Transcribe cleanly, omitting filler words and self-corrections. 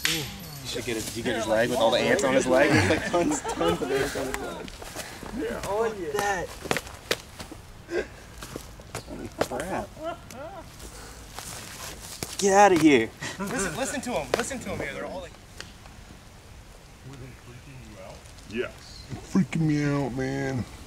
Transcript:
You should get his leg with all the ants on his leg. There's like tons of ants on his leg. Yeah, oh yeah. That. Holy crap. Get out of here. Listen to them here. They're all like... Were they freaking you out? Yes. Freaking me out, man.